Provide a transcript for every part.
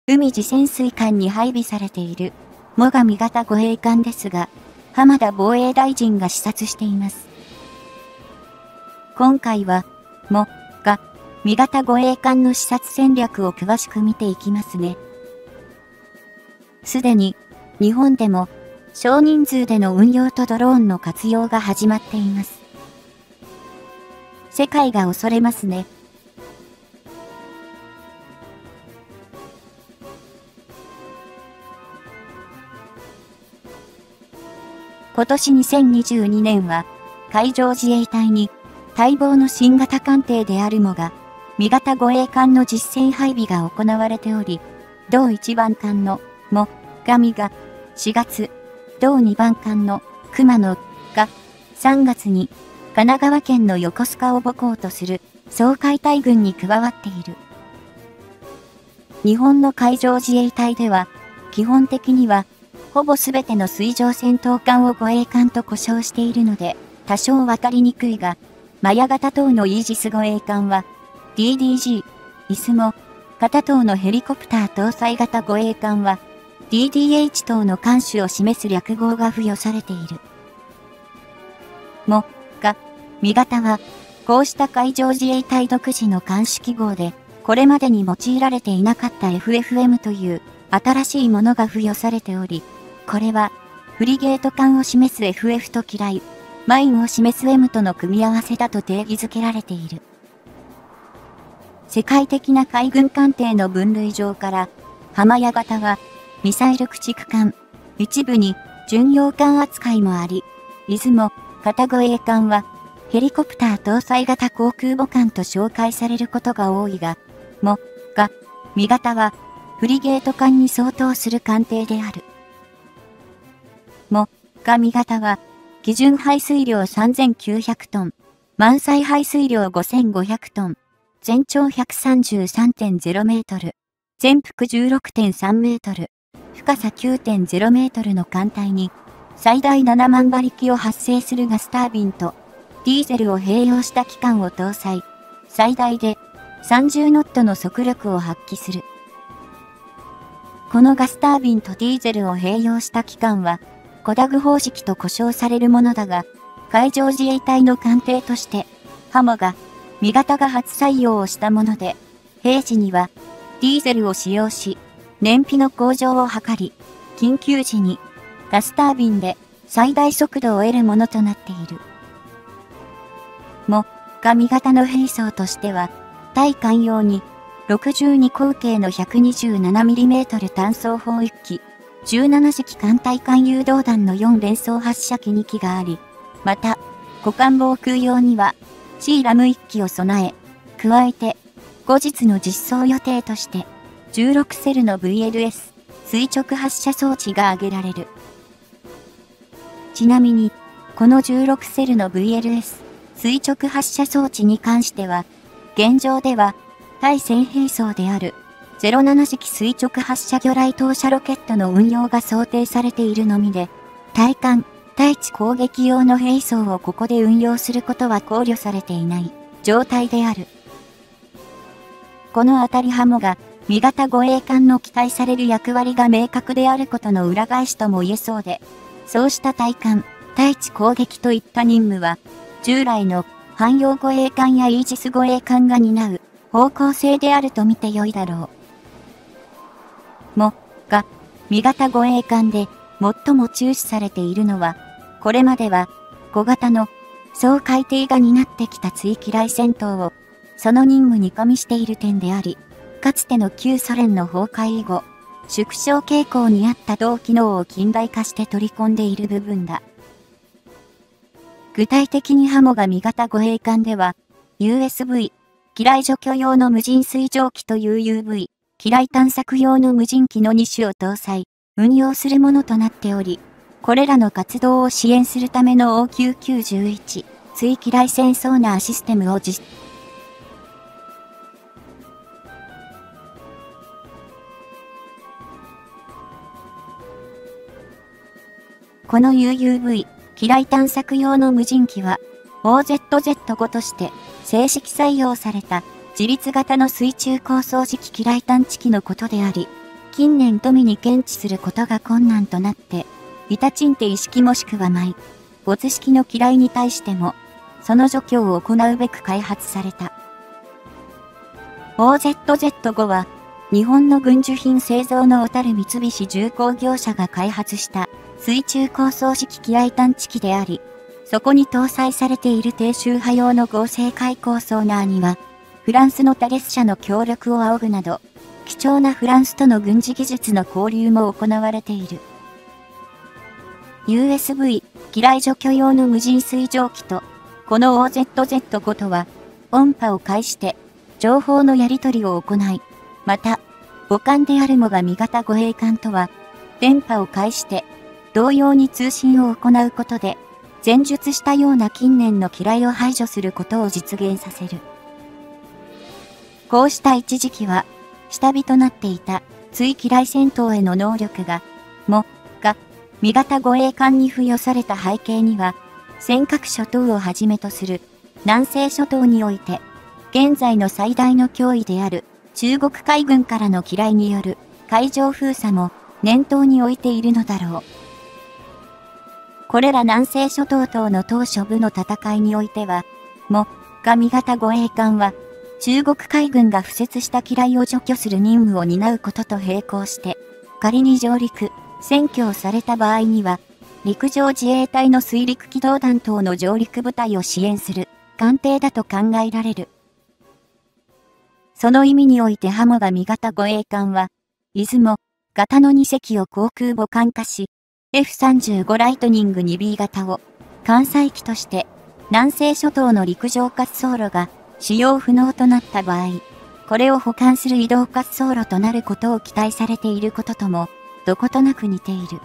海自潜水艦に配備されている、最上型護衛艦ですが、浜田防衛大臣が視察しています。今回は、最上型護衛艦の視察戦略を詳しく見ていきますね。すでに、日本でも、少人数での運用とドローンの活用が始まっています。世界が恐れますね。今年2022年は、海上自衛隊に、待望の新型艦艇である最上型護衛艦の実戦配備が行われており、同1番艦の最上が4月、同2番艦の熊野が3月に神奈川県の横須賀を母港とする掃海隊群に加わっている。日本の海上自衛隊では、基本的には、ほぼすべての水上戦闘艦を護衛艦と呼称しているので、多少わかりにくいが、マヤ型等のイージス護衛艦は、DDG、イスモ、型等のヘリコプター搭載型護衛艦は、DDH 等の艦種を示す略号が付与されている。最上型は、こうした海上自衛隊独自の艦種記号で、これまでに用いられていなかった FFM という新しいものが付与されており、これは、フリゲート艦を示す FF と機雷、マインを示す M との組み合わせだと定義づけられている。世界的な海軍艦艇の分類上から、浜屋型は、ミサイル駆逐艦、一部に巡洋艦扱いもあり、出雲型護衛艦は、ヘリコプター搭載型航空母艦と紹介されることが多いが、最上型は、フリゲート艦に相当する艦艇である。最上型は、基準排水量3900トン、満載排水量5500トン、全長 133.0 メートル、全幅 16.3 メートル、深さ 9.0 メートルの艦隊に、最大7万馬力を発生するガスタービンと、ディーゼルを併用した機関を搭載、最大で30ノットの速力を発揮する。このガスタービンとディーゼルを併用した機関は、コダグ方式と呼称されるものだが、海上自衛隊の艦艇として、浜が、上型が初採用をしたもので、平時には、ディーゼルを使用し、燃費の向上を図り、緊急時に、ガスタービンで最大速度を得るものとなっている。最上型の兵装としては、対艦用に、62口径の 127mm 単装砲1機、17隻艦対艦誘導弾の4連装発射機2機があり、また、股間防空用には、シーラム1機を備え、加えて、後日の実装予定として、16セルの VLS、垂直発射装置が挙げられる。ちなみに、この16セルの VLS、垂直発射装置に関しては、現状では、対戦兵装である、07式垂直発射魚雷投射ロケットの運用が想定されているのみで、対艦、対地攻撃用の兵装をここで運用することは考慮されていない状態である。このあたり浜が、味方護衛艦の期待される役割が明確であることの裏返しとも言えそうで、そうした対艦、対地攻撃といった任務は、従来の汎用護衛艦やイージス護衛艦が担う方向性であると見てよいだろう。味方護衛艦で最も注視されているのは、これまでは小型の掃海艇が担ってきた追機雷戦闘をその任務に加味している点であり、かつての旧ソ連の崩壊以後、縮小傾向にあった同機能を近代化して取り込んでいる部分だ。具体的にハモが味方護衛艦では、USV、機雷除去用の無人水蒸気と UUV、機雷探索用の無人機の2種を搭載、運用するものとなっており、これらの活動を支援するための OQ911、追機雷戦ソーナーシステムを実施。この UUV、機雷探索用の無人機は、OZZ5 として正式採用された自立型の水中高層磁気機雷探知機のことであり、 近年富に検知することが困難となって、イタチンテイ式もしくは埋没式の機雷に対しても、その除去を行うべく開発された。OZZ-5 は、日本の軍需品製造の小樽三菱重工業者が開発した水中高層式機雷探知機であり、そこに搭載されている低周波用の合成開口ソーナーには、フランスのタレス社の協力を仰ぐなど、貴重なフランスとの軍事技術の交流も行われている。USV、機雷除去用の無人水蒸気と、この OZZ-5 とは、音波を介して、情報のやり取りを行い、また、母艦であるもが味方護衛艦とは、電波を介して、同様に通信を行うことで、前述したような近年の機雷を排除することを実現させる。こうした一時期は、下火となっていた、追機雷戦闘への能力が、味方護衛艦に付与された背景には、尖閣諸島をはじめとする、南西諸島において、現在の最大の脅威である、中国海軍からの機雷による、海上封鎖も、念頭に置いているのだろう。これら南西諸島等の当初部の戦いにおいては、味方護衛艦は、中国海軍が敷設した機雷を除去する任務を担うことと並行して、仮に上陸、占拠された場合には、陸上自衛隊の水陸機動団等の上陸部隊を支援する艦艇だと考えられる。その意味においてハモが味方護衛艦は、出雲型の2隻を航空母艦化し、F35 ライトニング 2B 型を艦載機として南西諸島の陸上滑走路が使用不能となった場合、これを補完する移動滑走路となることを期待されていることとも、どことなく似ている。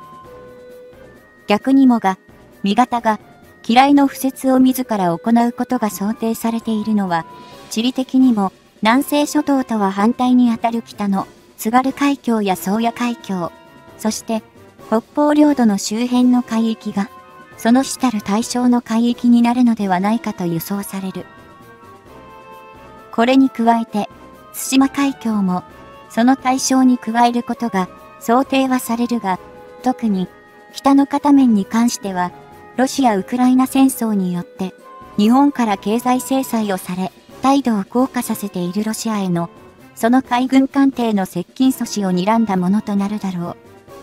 逆にも味方が、機雷の敷設を自ら行うことが想定されているのは、地理的にも南西諸島とは反対にあたる北の津軽海峡や宗谷海峡、そして北方領土の周辺の海域が、その主たる対象の海域になるのではないかと予想される。これに加えて、対馬海峡も、その対象に加えることが想定はされるが、特に北の片面に関しては、ロシア・ウクライナ戦争によって、日本から経済制裁をされ、態度を硬化させているロシアへの、その海軍艦艇の接近阻止を睨んだものとなるだろう。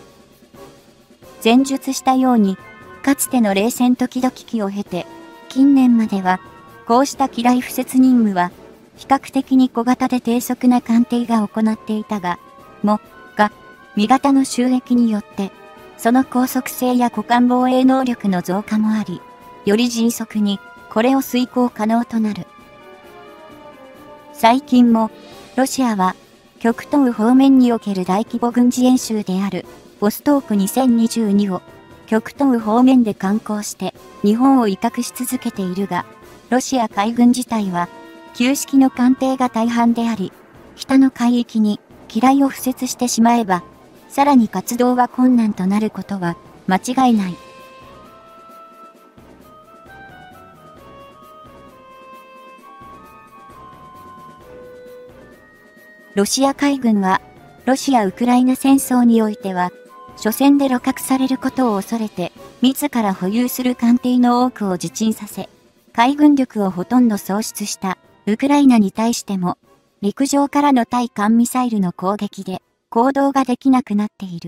前述したように、かつての冷戦時々期を経て、近年までは、こうした機雷敷設任務は、比較的に小型で低速な艦艇が行っていたが、味方の収益によって、その高速性や股間防衛能力の増加もあり、より迅速にこれを遂行可能となる。最近も、ロシアは、極東方面における大規模軍事演習である、ボストーク2022を、極東方面で敢行して、日本を威嚇し続けているが、ロシア海軍自体は、旧式の艦艇が大半であり、北の海域に機雷を敷設してしまえば、さらに活動は困難となることは間違いない。ロシア海軍は、ロシア・ウクライナ戦争においては、初戦で鹵獲されることを恐れて、自ら保有する艦艇の多くを自沈させ、海軍力をほとんど喪失したウクライナに対しても、陸上からの対艦ミサイルの攻撃で行動ができなくなっている。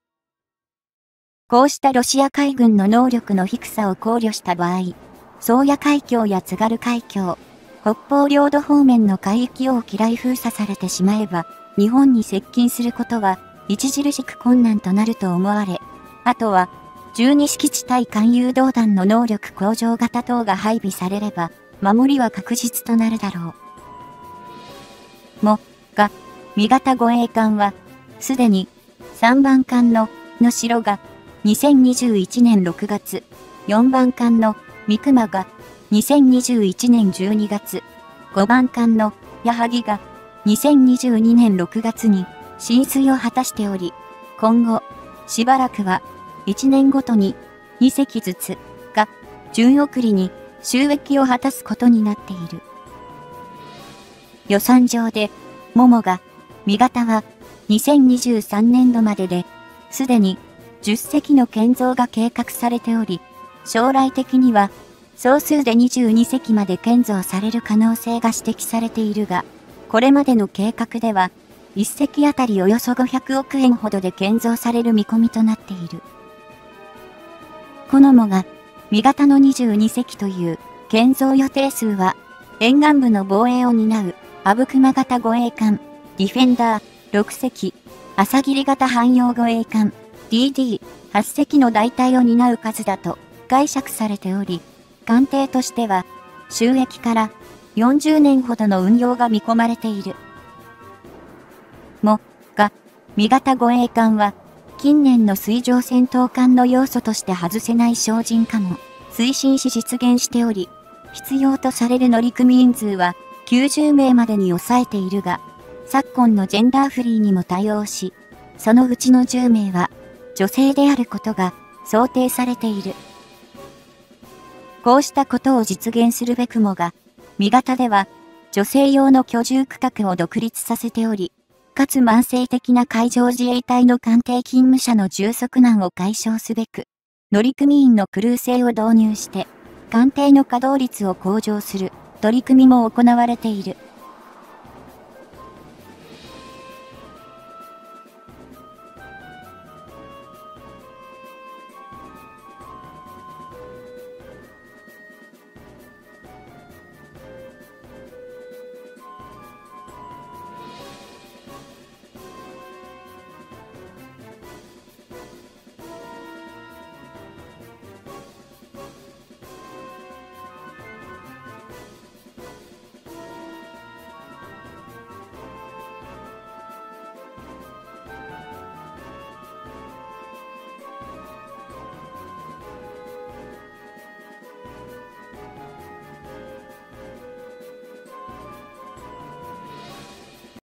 こうしたロシア海軍の能力の低さを考慮した場合、宗谷海峡や津軽海峡、北方領土方面の海域を機雷封鎖されてしまえば、日本に接近することは著しく困難となると思われ、あとは、12式地対艦誘導弾の能力向上型等が配備されれば、守りは確実となるだろう。味方護衛艦は、すでに、3番艦の、能代が、2021年6月、4番艦の、三熊が、2021年12月、5番艦の、矢作が、2022年6月に、進水を果たしており、今後、しばらくは、1年ごとに、2隻ずつ、が、順送りに、収益を果たすことになっている。予算上で、味方は、 2023年度までで、すでに10隻の建造が計画されており、将来的には総数で22隻まで建造される可能性が指摘されているが、これまでの計画では、1隻あたりおよそ500億円ほどで建造される見込みとなっている。コノモが、味型の22隻という建造予定数は、沿岸部の防衛を担う、阿武隈型護衛艦、ディフェンダー、6隻、朝霧型汎用護衛艦、DD、8隻の代替を担う数だと解釈されており、艦艇としては、収益から40年ほどの運用が見込まれている。味型護衛艦は、近年の水上戦闘艦の要素として外せない精進化も推進し実現しており、必要とされる乗組員数は90名までに抑えているが、昨今のジェンダーフリーにも対応し、そのうちの10名は女性であることが想定されている。こうしたことを実現するべくもが、味型では女性用の居住区画を独立させており、かつ慢性的な海上自衛隊の艦艇勤務者の充足難を解消すべく、乗組員のクルー制を導入して、艦艇の稼働率を向上する取り組みも行われている。